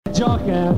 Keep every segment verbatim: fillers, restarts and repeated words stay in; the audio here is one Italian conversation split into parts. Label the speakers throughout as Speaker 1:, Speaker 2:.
Speaker 1: Gioca.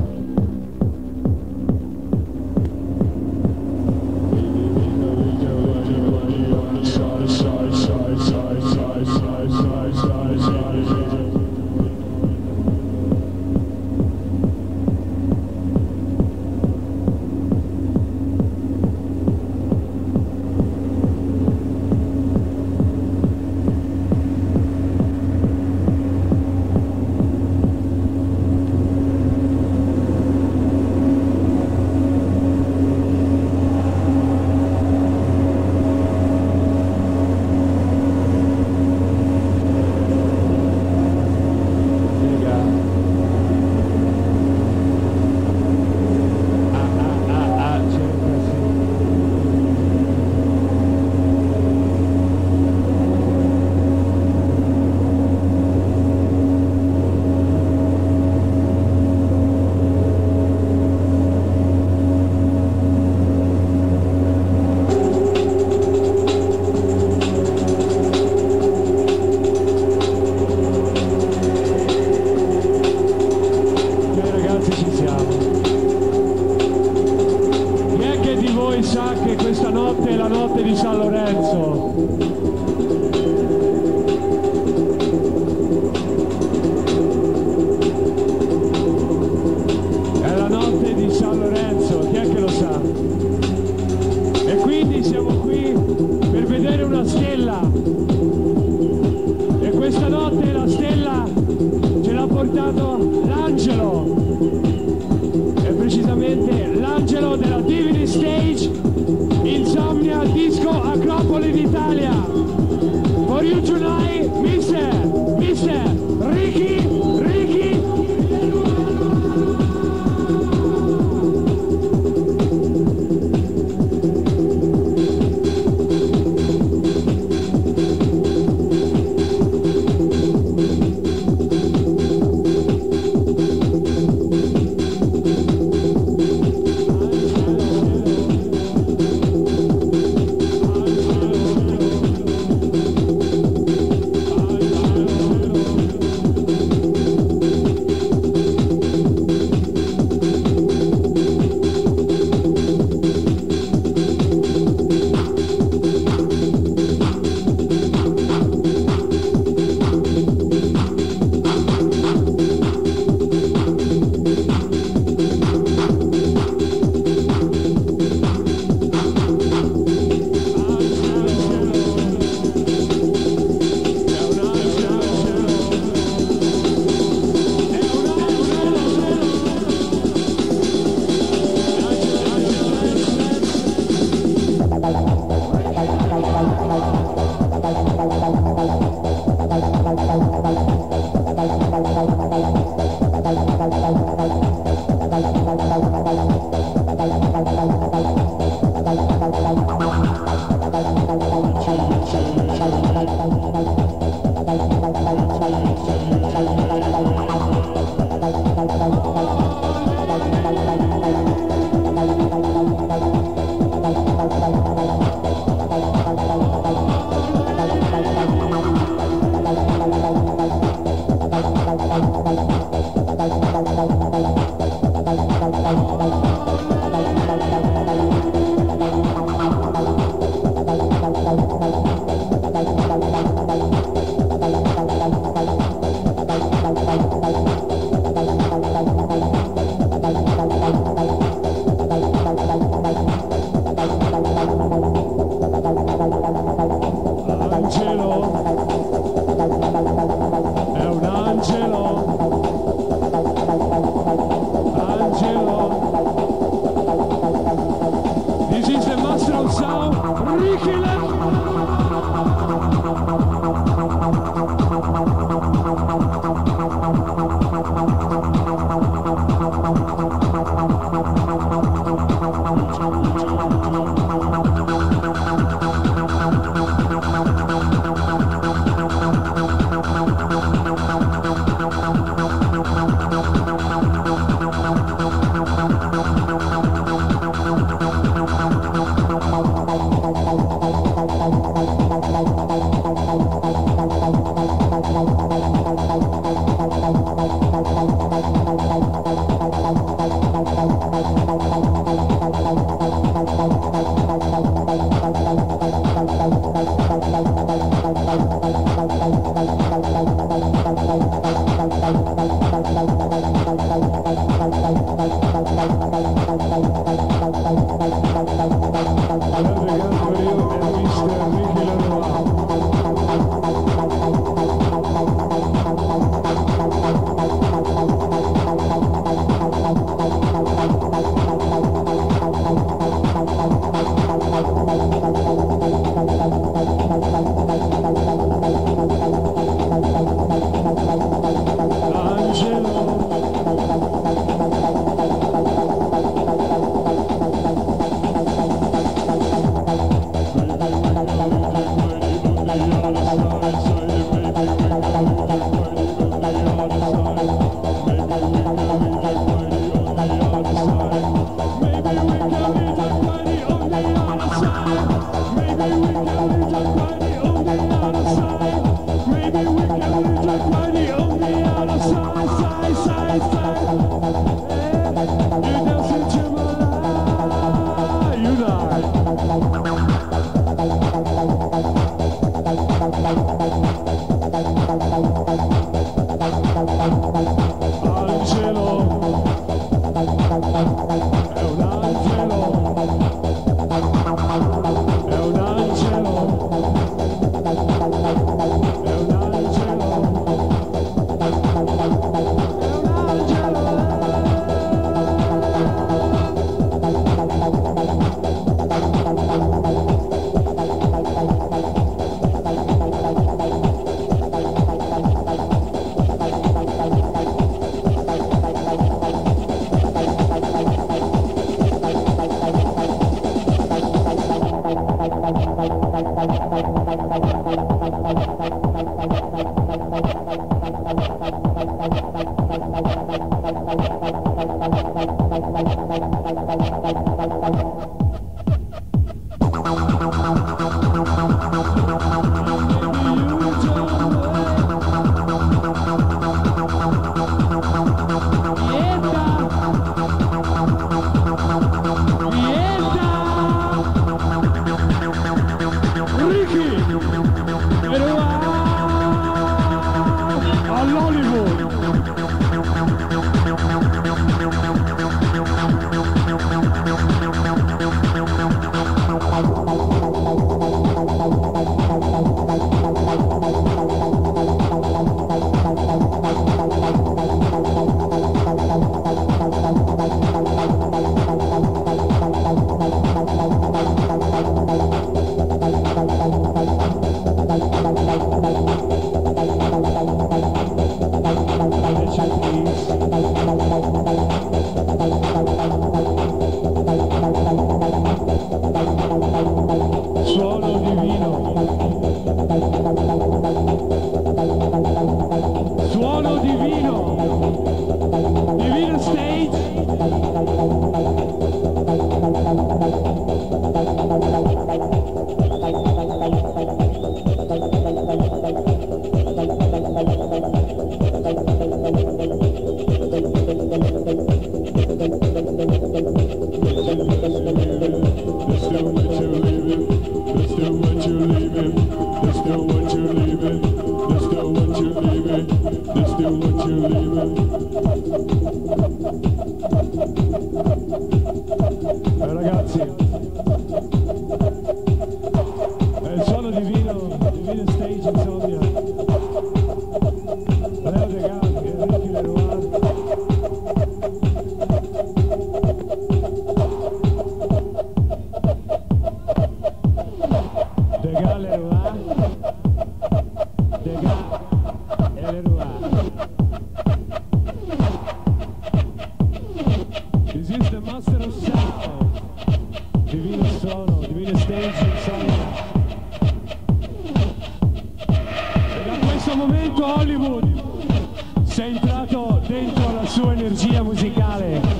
Speaker 1: musicale.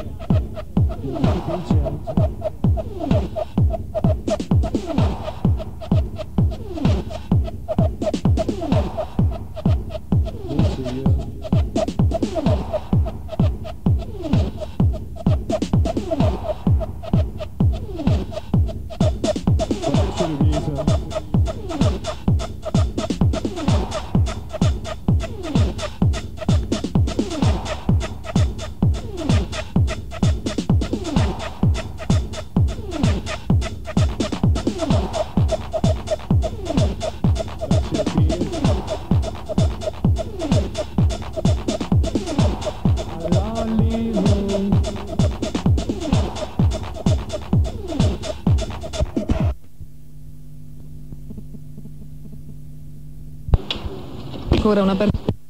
Speaker 2: Ancora una persona.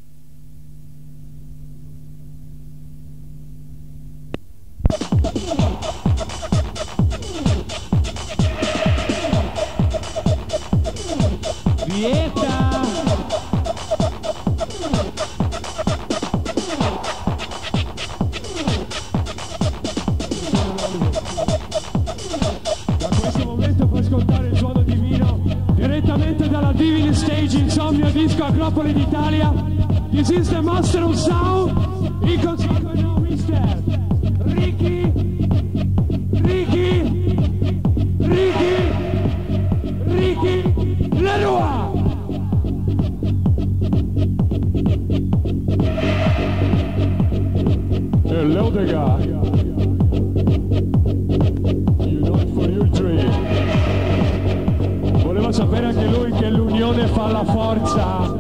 Speaker 1: Acropoli d'Italia, this is the master of sound, il consiglio mister Ricky, Ricky, Ricky, Ricky Leroy. Hello the guy, you know it for your dream. Voleva sapere anche lui che l'unione fa la forza.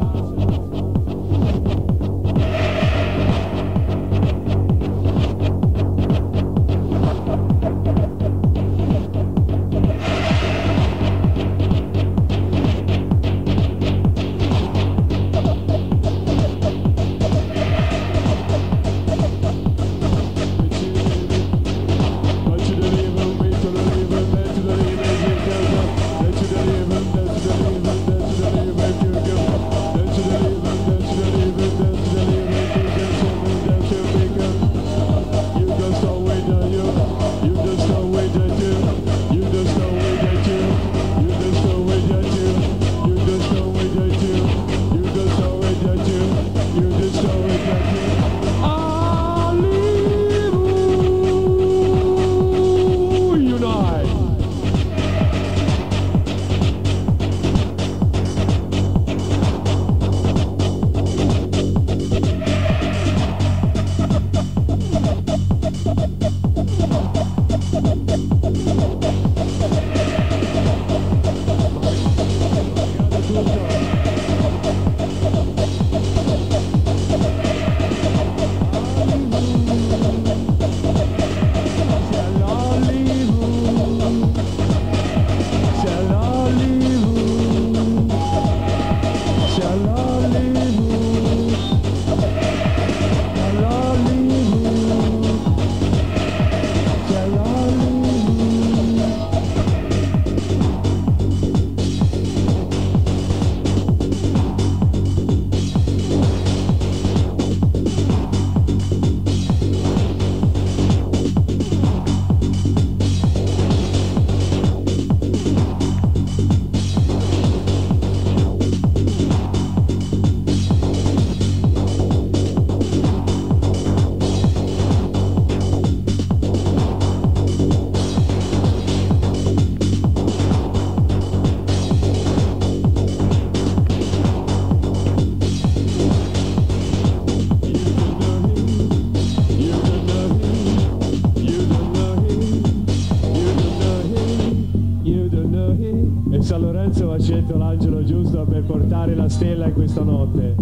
Speaker 1: San Lorenzo ha scelto l'angelo giusto per portare la stella in questa notte.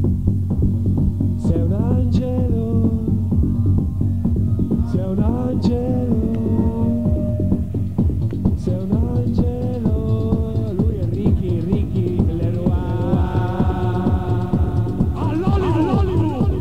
Speaker 1: Sei un angelo, sei un angelo, sei un angelo. Lui è Ricky, Ricky Leroy. All'Hollywood!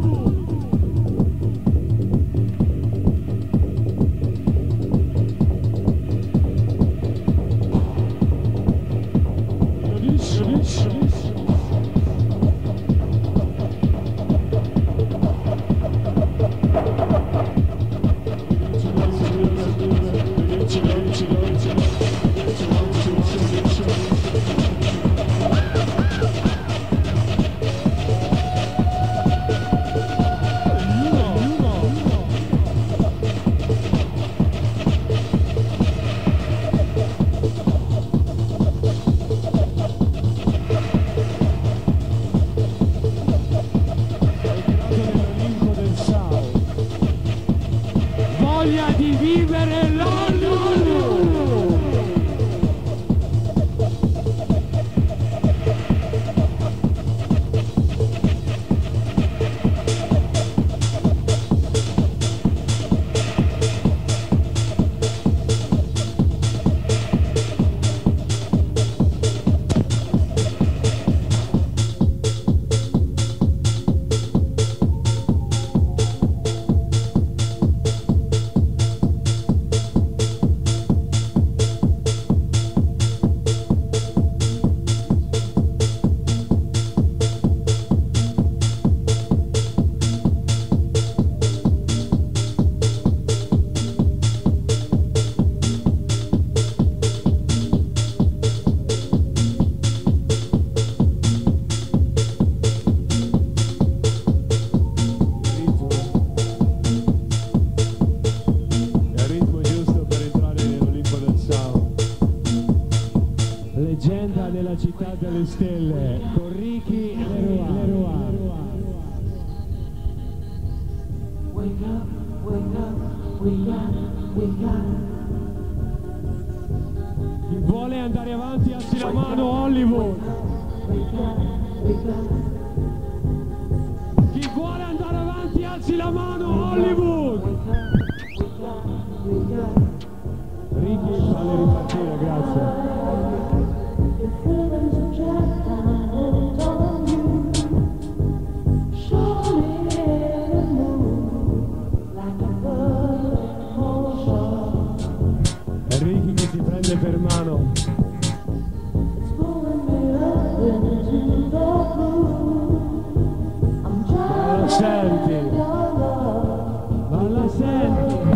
Speaker 1: voglia di vivere l'Hollywood. Leggenda della città delle stelle con Ricky Leroy.
Speaker 3: Wake up, wake up, wake up, wake up.
Speaker 1: Chi vuole andare avanti alzi la mano, Hollywood. Chi vuole andare avanti alzi la mano, Hollywood. Ricky, falle ripartire, grazie. Ricky che ti prende per mano. Ma la senti? Ma la senti?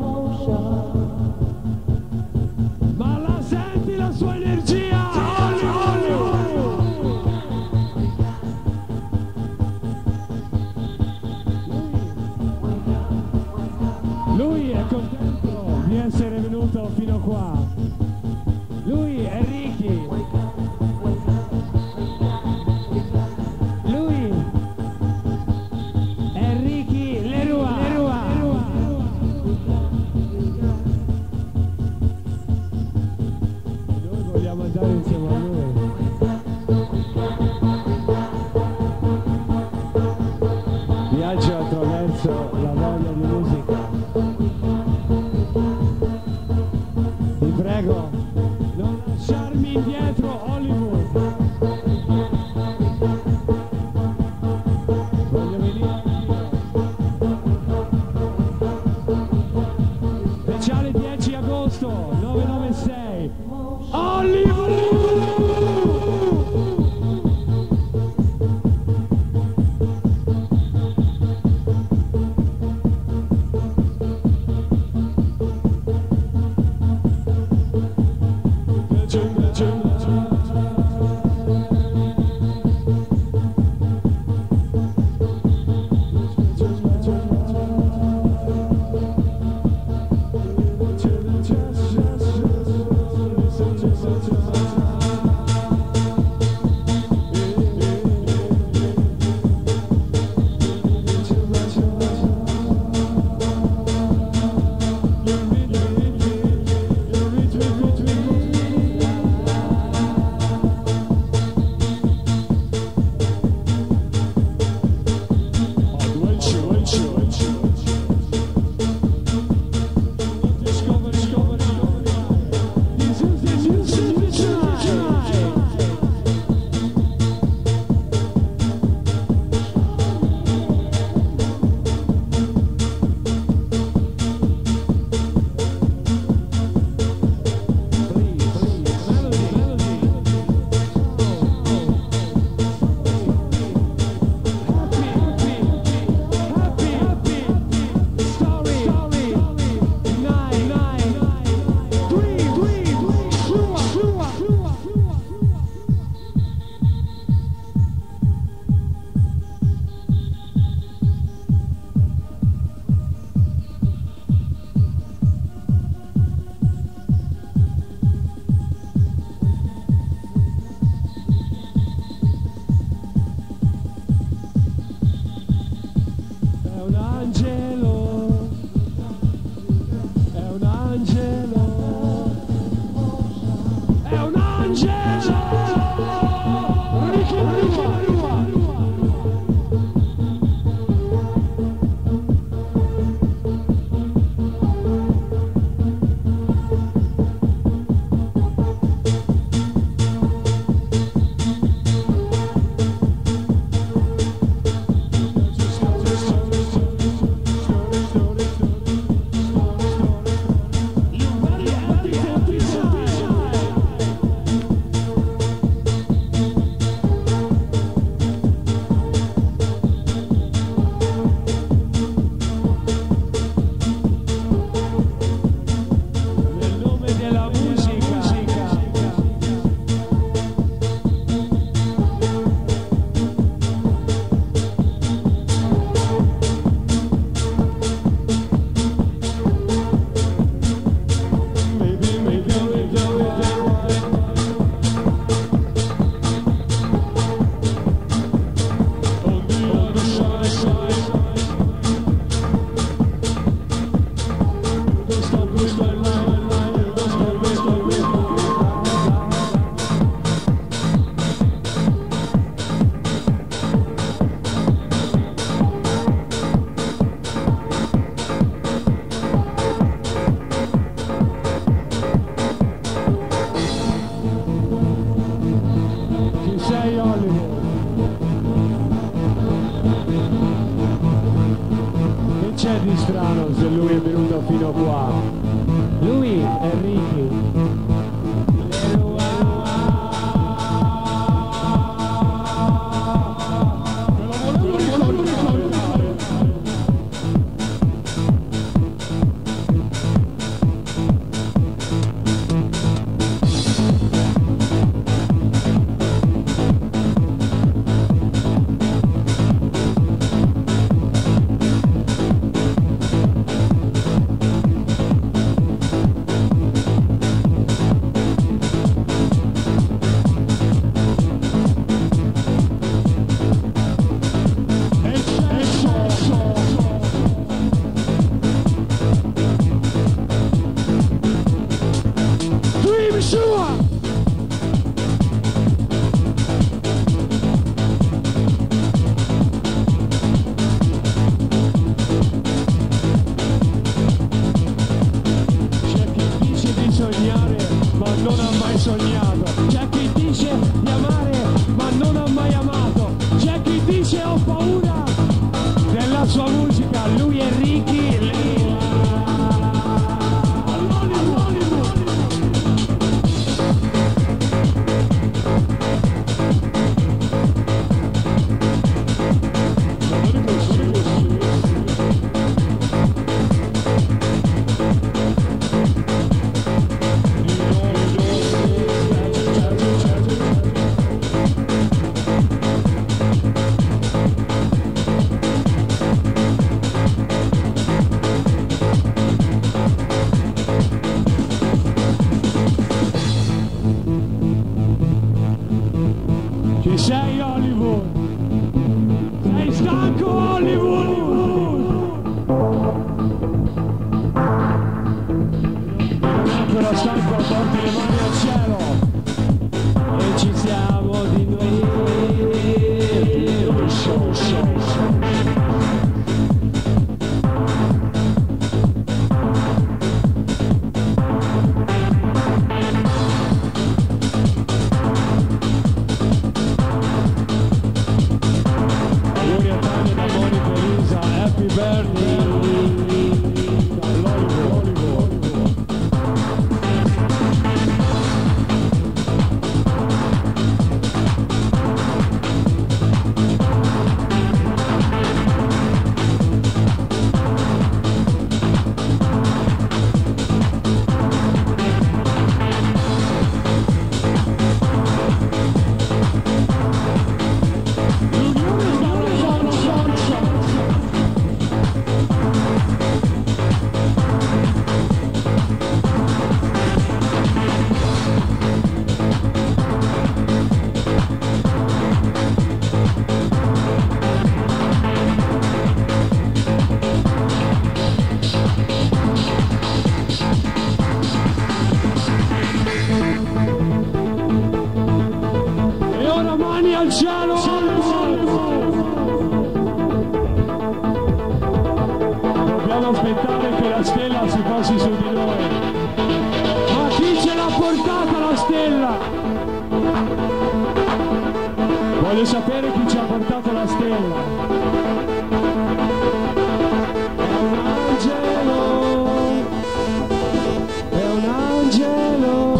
Speaker 1: Ma la senti la sua energia? Lui è contento di essere venuto fino qua. Lui è Ricky. Lui è Ricky Leroy. Noi vogliamo andare insieme a lui. Viaggio attraverso la voglia di musica. Ti prego, non lasciarmi indietro, Hollywood. Voglio venire anch'io. Speciale dieci agosto, nove nove sei. Hollywood! Just se lui è venuto fino qua. Lui è Ricky. Ci sei Hollywood? Sei stanco Hollywood? Non è ancora stanco, porti le mani al cielo e ci siamo di nuovo. Show, show, show. Al cielo, dobbiamo aspettare che la stella si passi su di noi. Ma chi ce l'ha portata la stella? Voglio sapere chi ci ha portato la stella. È un angelo, è un angelo.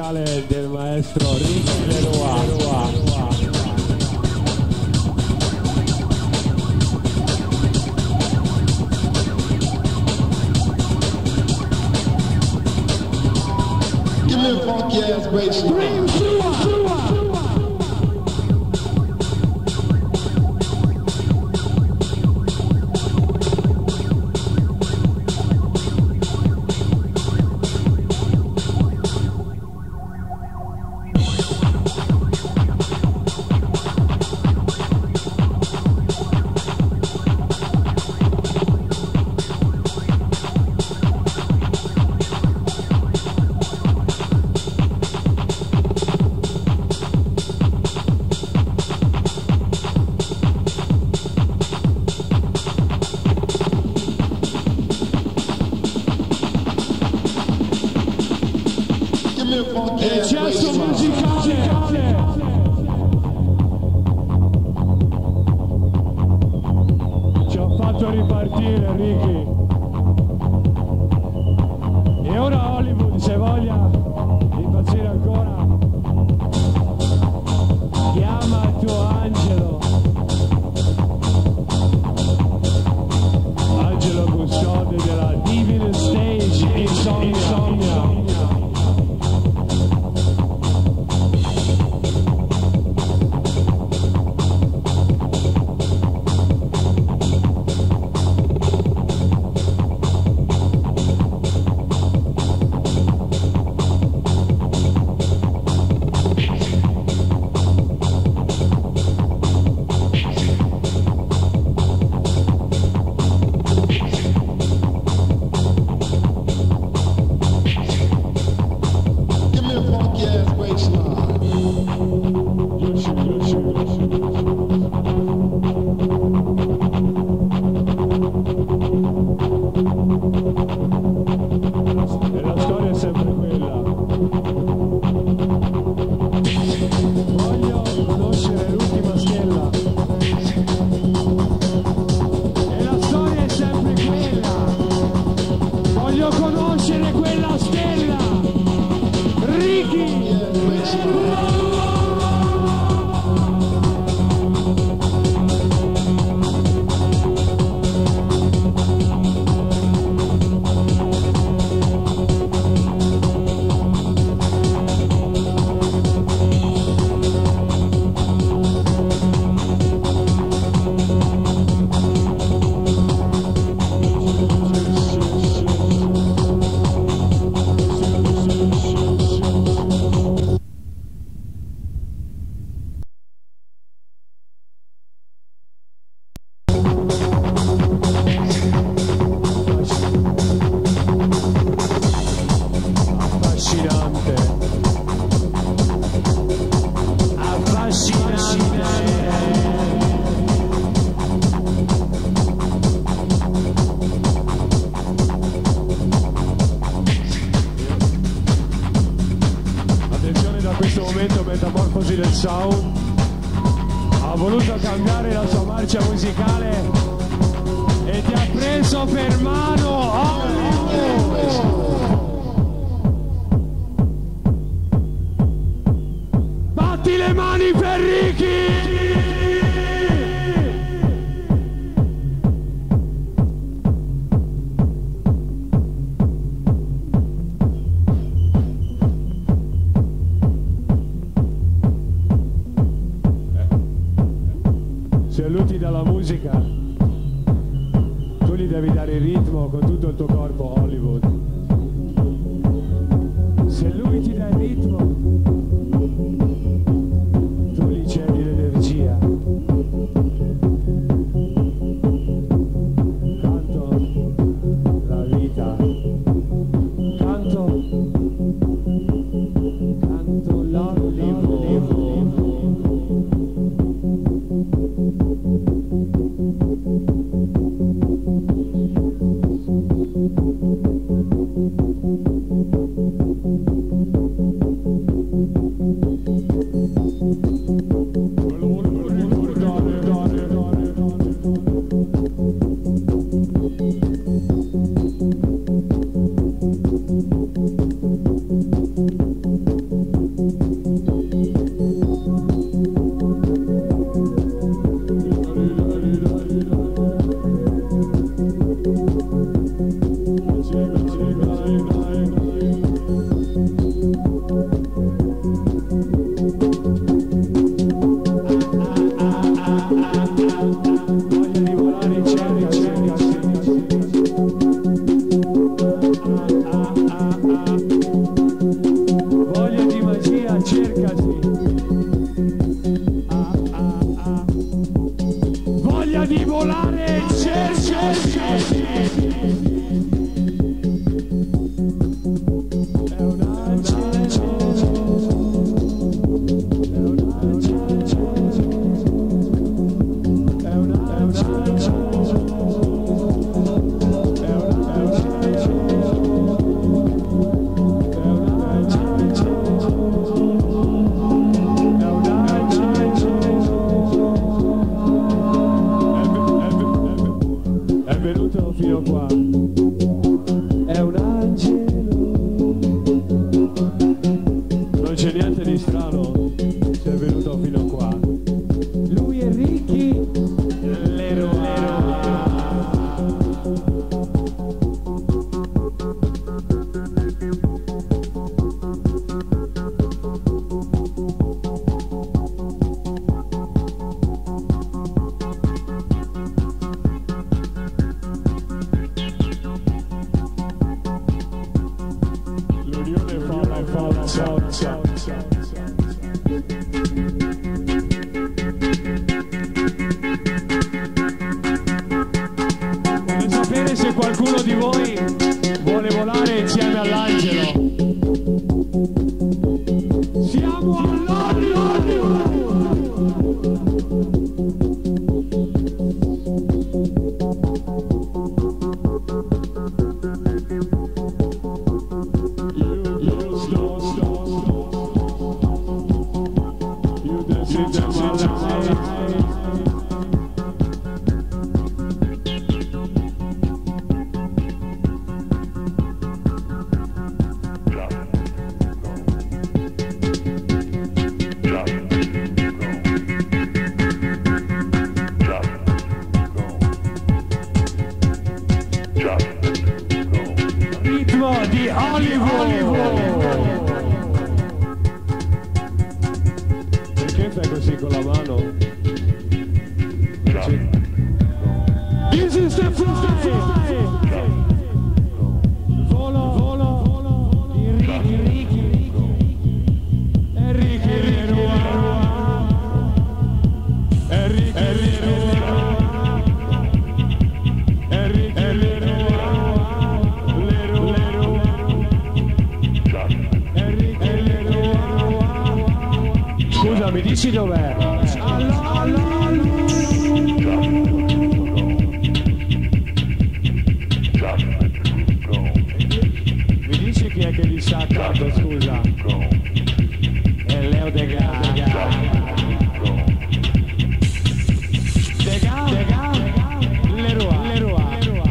Speaker 1: musicale del maestro Ricky Leroy.
Speaker 4: Give me a funky ass bass line.
Speaker 1: Eccesso musicale. Ci ho fatto ripartire, Ricky. E ora Hollywood, se voglia impazzire ancora, chiama il tuo angelo, angelo custode della Divine Stage Insomnia. Insomnia.
Speaker 5: Metamorfosi del Sound ha voluto cambiare la sua marcia musicale e ti ha preso per mano Hollywood. Batti le mani per Ricky. Se lui ti dà la musica, tu gli devi dare il ritmo con tutto il tuo corpo, Hollywood. Se lui ti dà il ritmo, tu gli cedi l'energia. Canto la vita, canto, canto l'Hollywood. Thank you. di volare, cerca. È un angelo, è un angelo, è un angelo. Fino qua è un angelo, non c'è niente di strano se è venuto fino qua. Lui è Ricky Leroy. Voglio sapere se qualcuno di voi vuole volare insieme all'angelo. Siamo all'angelo! Ritmo di Hollywood. Perché fai così con la mano? This is the fly. Volo, volo, volo. Enrique, Enrique, Enrique Leroy. Enrique Leroy. Enrique Leroy. Enrique Leroy. Scusa, mi dici dov'è? Mi dici chi è che gli sa tanto, scusa? È Leo Degas. Degas, Degas, Leroy, Leroy.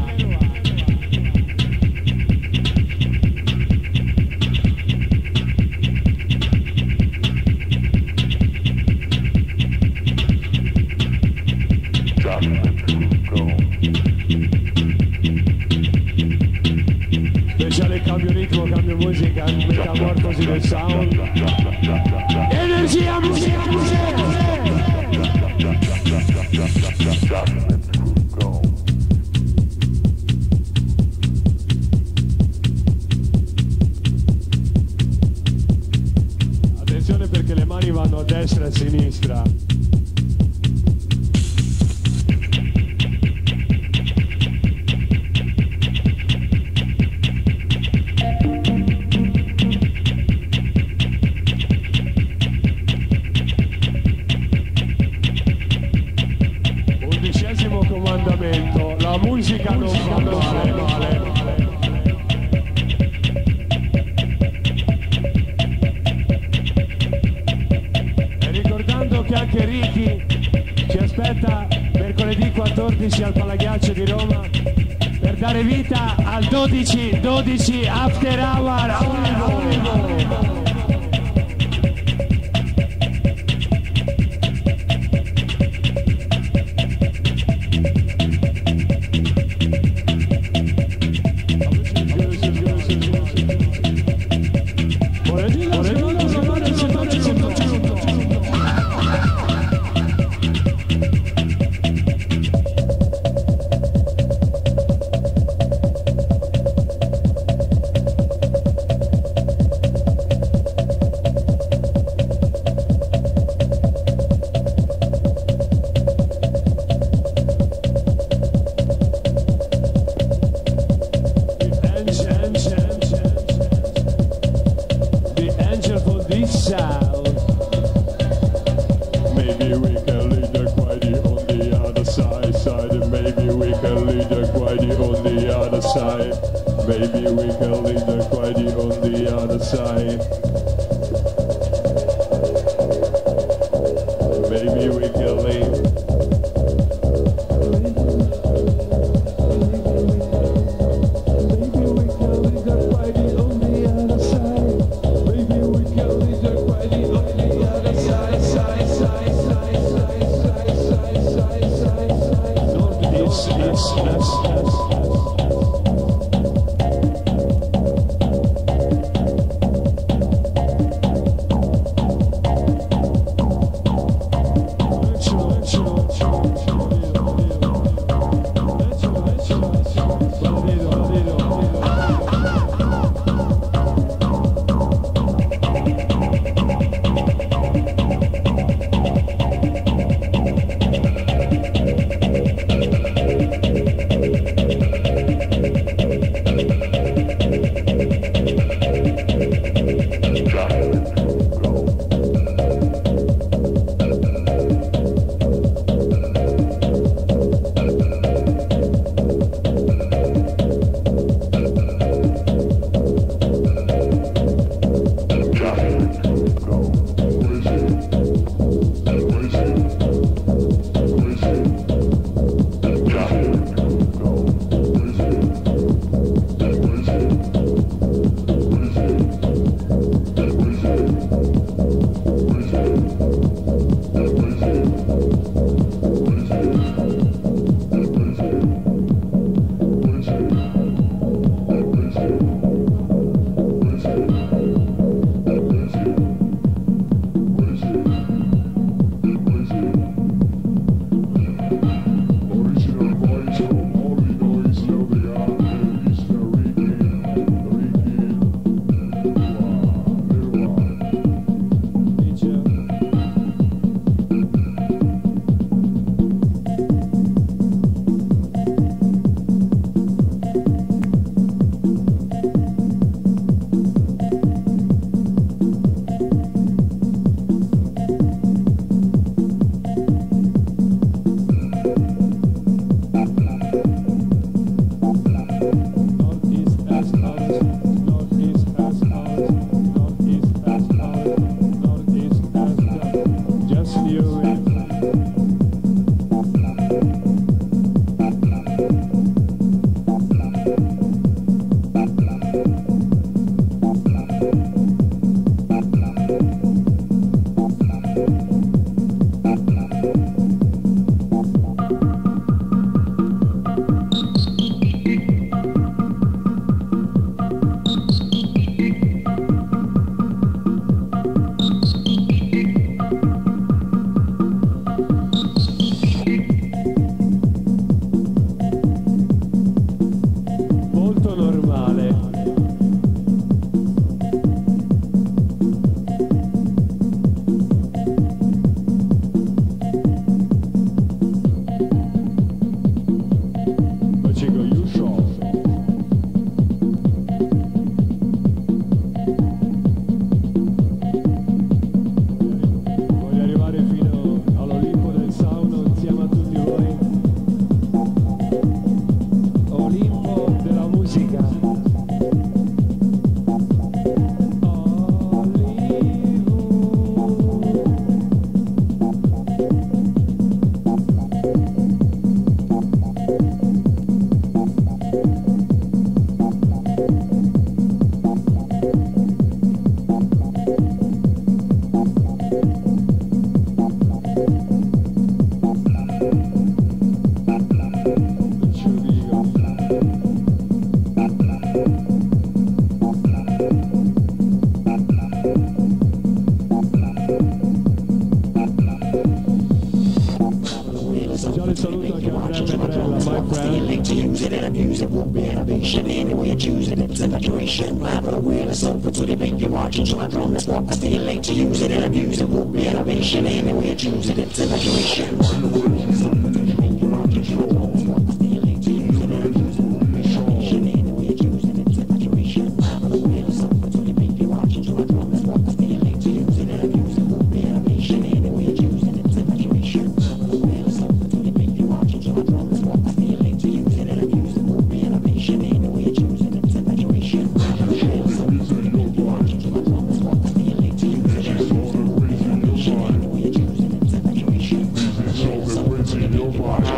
Speaker 5: Speciale cambio ritmo, cambio musica, metamorfosi del sound. Energia, musica, musica. Attenzione perché le mani vanno a destra e a sinistra. Undicesimo comandamento, la musica non fa male, male. E ricordando che anche Ricky ci aspetta mercoledì quattordici al Palaghiaccio di Roma per dare vita al dodici dodici After Hour.
Speaker 6: side. Maybe we can leave the quiety on the other side. Maybe we can leave.
Speaker 7: So I drone this walk, I feel late to use it and abuse it. Won't be innovation, anyway I choose it, it's evacuation. Innovation.
Speaker 6: your body.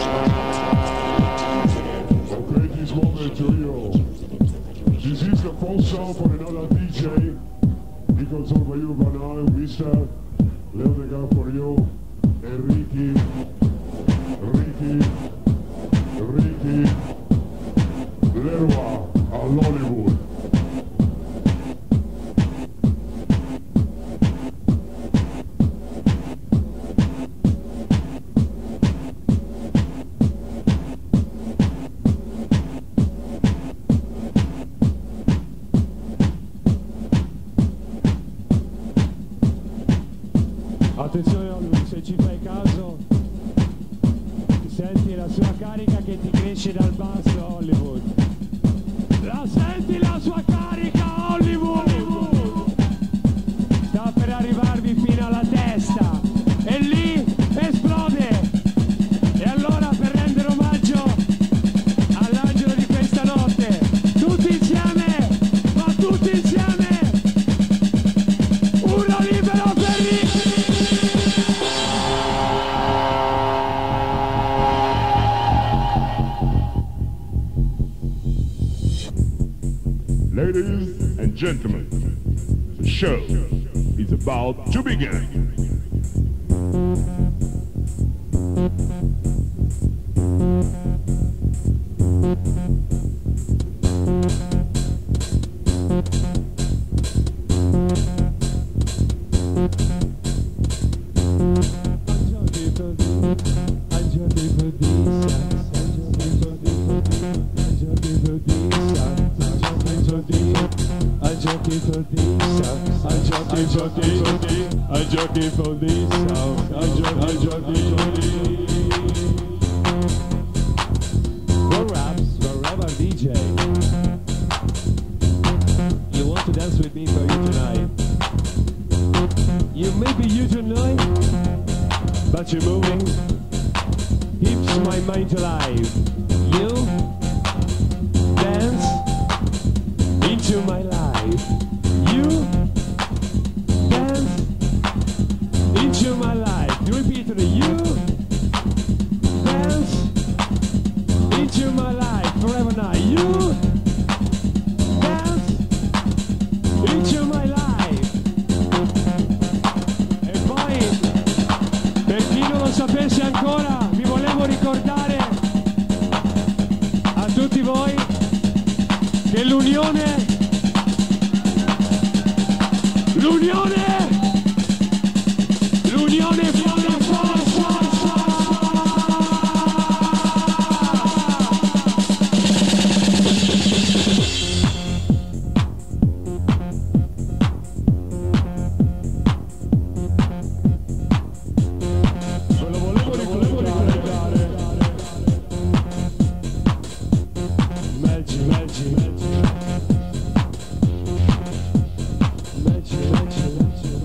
Speaker 6: Okay, this moment to you. This is the full song for another D J. He goes over you by now, Mister Leonard got for you, Enrique, Ricky, Ricky, Leroy, and Hollywood.
Speaker 5: Attenzione Hollywood, se ci fai caso, senti la sua carica che ti cresce dal basso, Hollywood. La senti la sua carica, Hollywood! Sta per arrivarvi fino alla testa e lì esplode. E allora, per rendere omaggio all'angelo di questa notte, tutti insieme, ma tutti insieme, uno libero per Ricky!
Speaker 6: Ladies and gentlemen, the show is about to begin.
Speaker 5: I jockey for this sound. I jockey, I jockey. For raps, forever D J. You want to dance with me for you tonight? You maybe you tonight, but you're moving. Keeps my mind alive. You dance into my life. You into my life. Repeat it. You dance into my life forever now. You dance into my life. E poi, per chi non lo sapesse ancora, vi volevo ricordare a tutti voi che l'unione l'unione L'unione fa la forza! Ve lo volevo ricordare. Magic, magic, magic. Magic, magic, magic.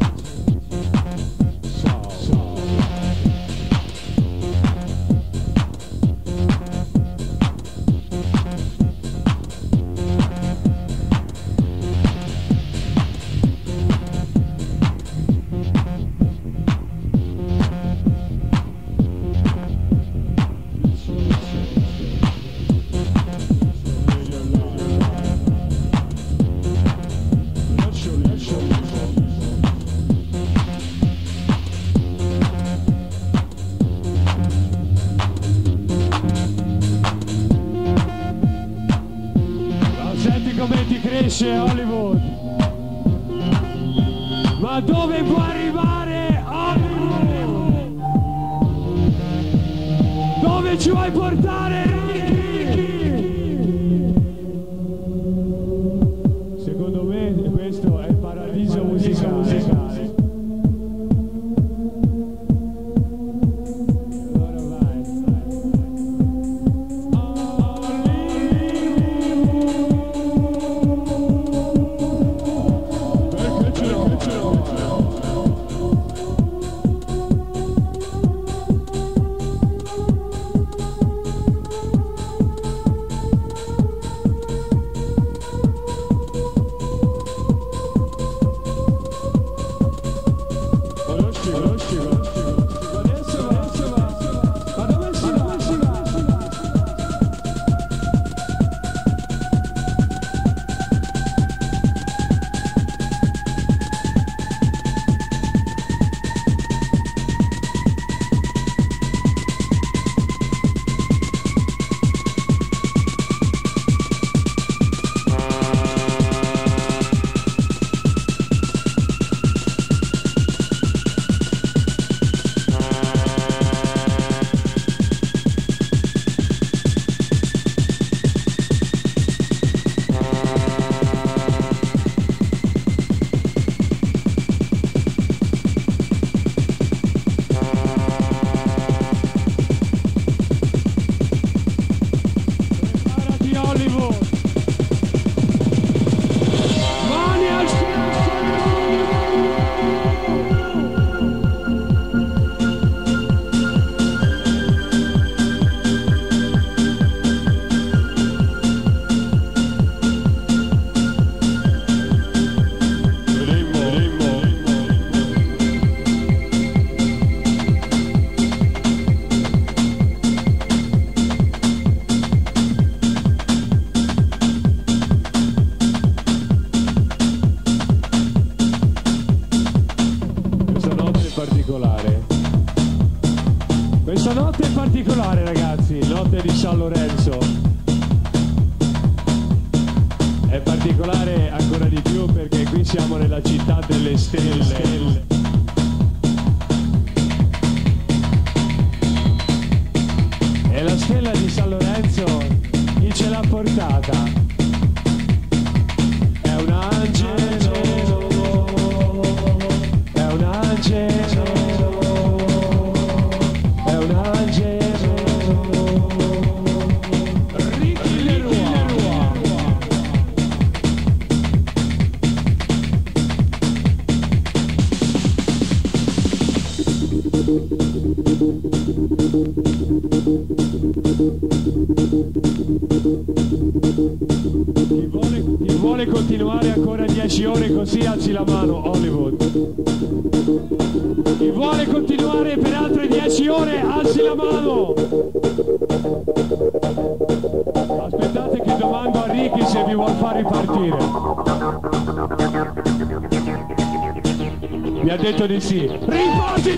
Speaker 5: Come ti cresce Hollywood? Ma dove può arrivare Hollywood? Dove ci vuoi portare Ricky? Secondo me questo è il paradiso musicale. Hollywood. Mani al Questa notte è particolare, ragazzi, notte di San Lorenzo. È particolare ancora di più perché qui siamo nella città delle stelle. E la stella di San Lorenzo, chi ce l'ha portata? È un angelo, è un angelo. Chi vuole, chi vuole continuare ancora dieci ore così alzi la mano, Hollywood. Chi vuole continuare per altre dieci ore alzi la mano. Aspettate che domando a Ricky se vi vuol far ripartire. Mi ha detto di sì. Riparti,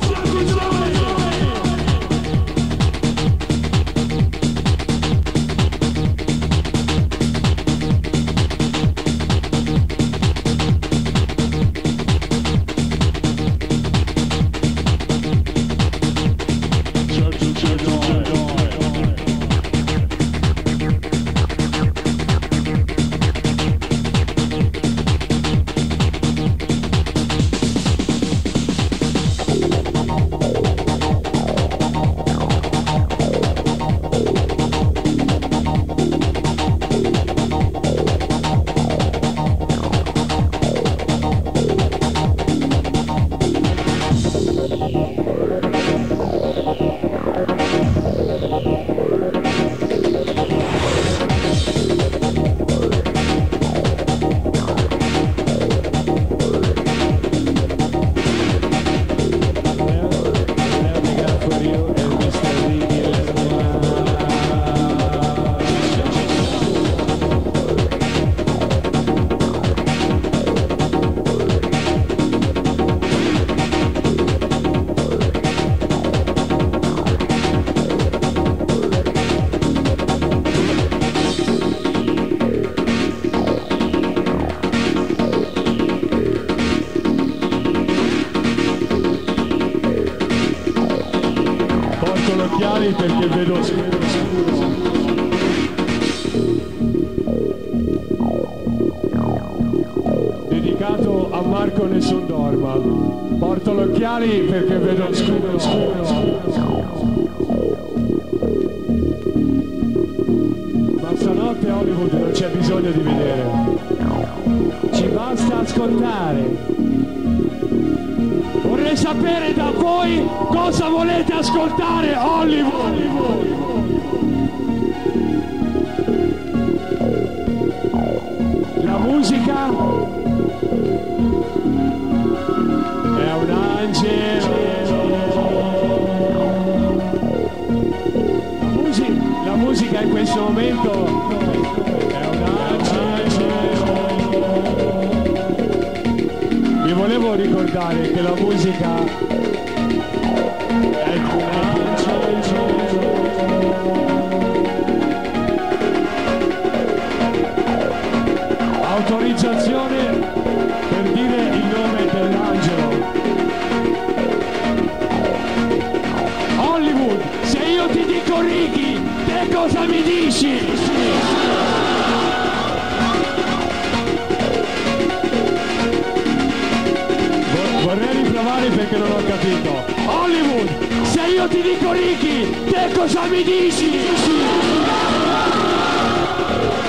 Speaker 5: perché vedo scuro. Dedicato a Marco Nessun Dorma. Porto gli occhiali perché vedo scuro, scuro, ma stanotte Hollywood non c'è bisogno di vedere, ci basta ascoltare. Vorrei sapere da voi cosa volete ascoltare, Hollywood! La musica è un angelo. La musica, la musica in questo momento è un angelo. Vi volevo ricordare che la musica è un angelo. Autorizzazione per dire il nome dell'angelo. Hollywood, se io ti dico Ricky, te cosa mi dici? Vorrei riprovare perché non ho capito. Hollywood, se io ti dico Ricky, te cosa mi dici?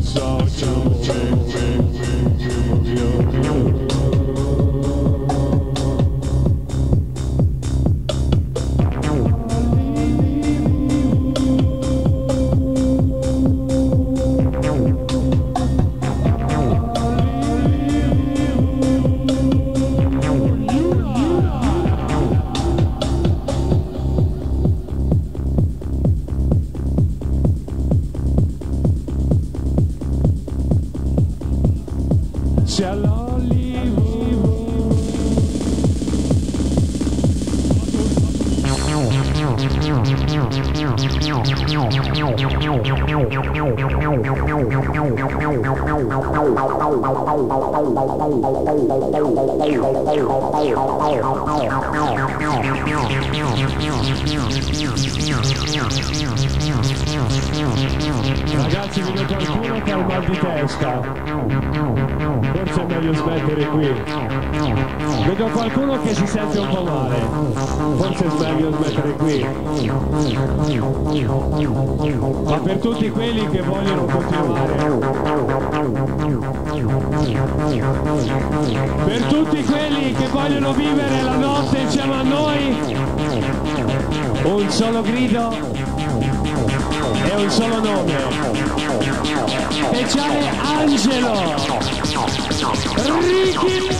Speaker 5: Ragazzi, vedo qualcuno che ha il mal di testa. Forse è meglio smettere qui. Vedo qualcuno che si sente un po' male. Forse è meglio smettere qui. Ma per tutti quelli che vogliono continuare, per tutti quelli che vogliono vivere la notte insieme a noi, un solo grido e un solo nome. Speciale Angelo Ricky.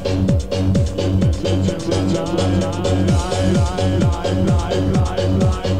Speaker 5: Live, live, live, live.